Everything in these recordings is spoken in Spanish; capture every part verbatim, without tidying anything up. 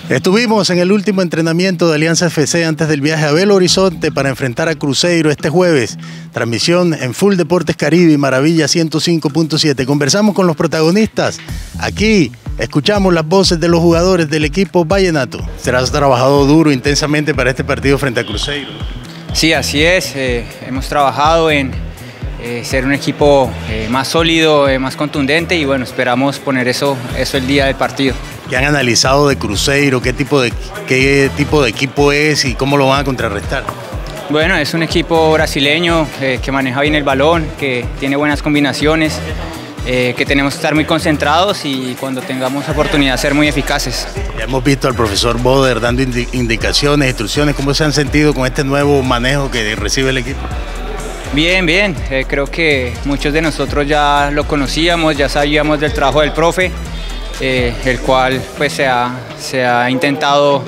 Estuvimos en el último entrenamiento de Alianza F C antes del viaje a Belo Horizonte para enfrentar a Cruzeiro este jueves. Transmisión en Full Deportes Caribe y Maravilla ciento cinco punto siete. Conversamos con los protagonistas. Aquí escuchamos las voces de los jugadores del equipo vallenato. Serás trabajado duro, intensamente para este partido frente a Cruzeiro. Sí, así es. Eh, hemos trabajado en eh, ser un equipo eh, más sólido, eh, más contundente y bueno, esperamos poner eso, eso el día del partido. ¿Qué han analizado de Cruzeiro? ¿Qué tipo de, qué tipo de equipo es y cómo lo van a contrarrestar? Bueno, es un equipo brasileño eh, que maneja bien el balón, que tiene buenas combinaciones, eh, que tenemos que estar muy concentrados y cuando tengamos oportunidad ser muy eficaces. Ya hemos visto al profesor Boder dando indi indicaciones, instrucciones. ¿Cómo se han sentido con este nuevo manejo que recibe el equipo? Bien, bien. Eh, creo que muchos de nosotros ya lo conocíamos, ya sabíamos del trabajo del profe. Eh, el cual pues se ha, se ha intentado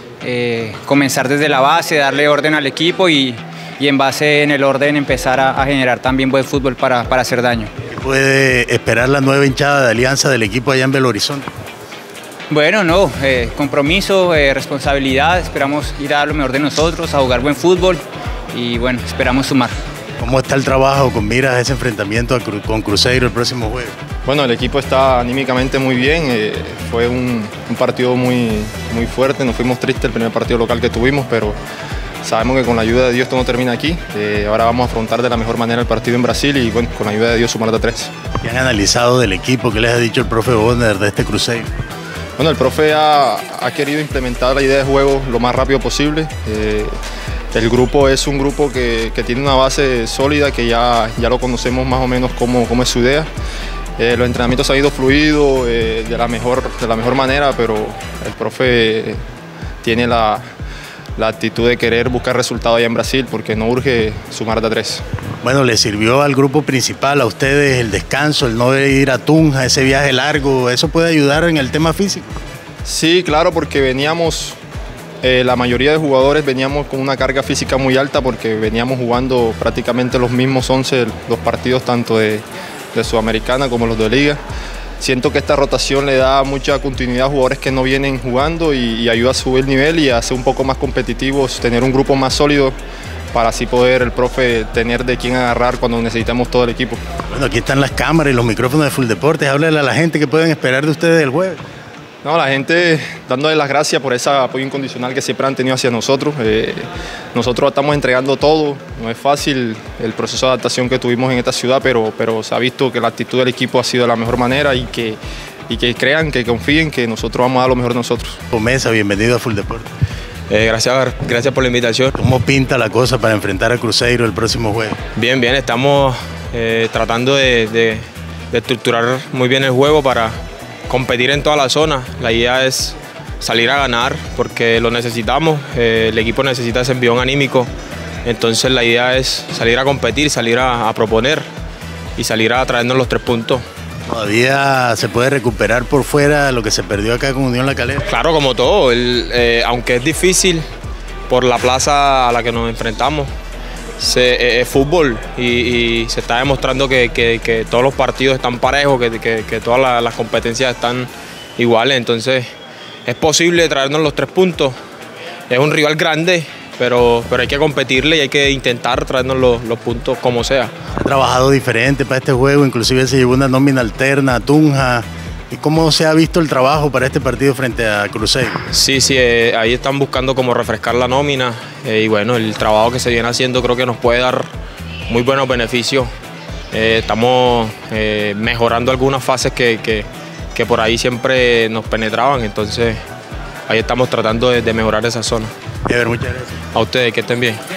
eh, comenzar desde la base, darle orden al equipo y, y en base en el orden empezar a, a generar también buen fútbol para, para hacer daño. ¿Qué puede esperar la nueva hinchada de Alianza del equipo allá en Belo Horizonte? Bueno, no, eh, compromiso, eh, responsabilidad, esperamos ir a dar lo mejor de nosotros, a jugar buen fútbol y bueno, esperamos sumar. ¿Cómo está el trabajo con miras a ese enfrentamiento con Cruzeiro el próximo jueves? Bueno, el equipo está anímicamente muy bien, eh, fue un, un partido muy, muy fuerte, nos fuimos tristes el primer partido local que tuvimos, pero sabemos que con la ayuda de Dios esto no termina aquí, eh, ahora vamos a afrontar de la mejor manera el partido en Brasil y bueno, con la ayuda de Dios sumar de tres. ¿Qué han analizado del equipo? ¿Qué les ha dicho el profe Boder de este Cruzeiro? Bueno, el profe ha, ha querido implementar la idea de juego lo más rápido posible. Eh, el grupo es un grupo que, que tiene una base sólida, que ya, ya lo conocemos más o menos cómo, cómo es su idea. Eh, los entrenamientos han ido fluidos eh, de, la mejor, de la mejor manera, pero el profe tiene la, la actitud de querer buscar resultados allá en Brasil porque no urge sumar de tres. Bueno, ¿le sirvió al grupo principal, a ustedes, el descanso, el no ir a Tunja, ese viaje largo? ¿Eso puede ayudar en el tema físico? Sí, claro, porque veníamos, eh, la mayoría de jugadores veníamos con una carga física muy alta porque veníamos jugando prácticamente los mismos once, los partidos tanto de, de Sudamericana como los de Liga. Siento que esta rotación le da mucha continuidad a jugadores que no vienen jugando y, y ayuda a subir el nivel y a ser un poco más competitivos, tener un grupo más sólido, para así poder el profe tener de quién agarrar cuando necesitamos todo el equipo. Bueno, aquí están las cámaras y los micrófonos de Full Deportes. Háblale a la gente que pueden esperar de ustedes el jueves. No, la gente dándole las gracias por ese apoyo incondicional que siempre han tenido hacia nosotros. Eh, nosotros estamos entregando todo, no es fácil el proceso de adaptación que tuvimos en esta ciudad, pero, pero se ha visto que la actitud del equipo ha sido de la mejor manera y que, y que crean, que confíen que nosotros vamos a dar lo mejor de nosotros. Mesa, bienvenido a Full Deportes. Eh, gracias, gracias por la invitación. ¿Cómo pinta la cosa para enfrentar a Cruzeiro el próximo jueves? Bien, bien, estamos eh, tratando de, de, de estructurar muy bien el juego para competir en toda la zona. La idea es salir a ganar porque lo necesitamos, eh, el equipo necesita ese envión anímico, entonces la idea es salir a competir, salir a, a proponer y salir a traernos los tres puntos. ¿Todavía se puede recuperar por fuera lo que se perdió acá con Unión La Calera? Claro, como todo, el, eh, aunque es difícil por la plaza a la que nos enfrentamos, se, eh, es fútbol y, y se está demostrando que, que, que todos los partidos están parejos, que, que, que todas las, las competencias están iguales, entonces es posible traernos los tres puntos. Es un rival grande, pero, pero hay que competirle y hay que intentar traernos los, los puntos como sea. Ha trabajado diferente para este juego, inclusive se llevó una nómina alterna a Tunja. ¿Y cómo se ha visto el trabajo para este partido frente a Cruzeiro? Sí, sí, eh, ahí están buscando cómo refrescar la nómina eh, y bueno, el trabajo que se viene haciendo creo que nos puede dar muy buenos beneficios. Eh, estamos eh, mejorando algunas fases que, que, que por ahí siempre nos penetraban, entonces ahí estamos tratando de, de mejorar esa zona. A ver, muchas gracias. A ustedes, que estén bien.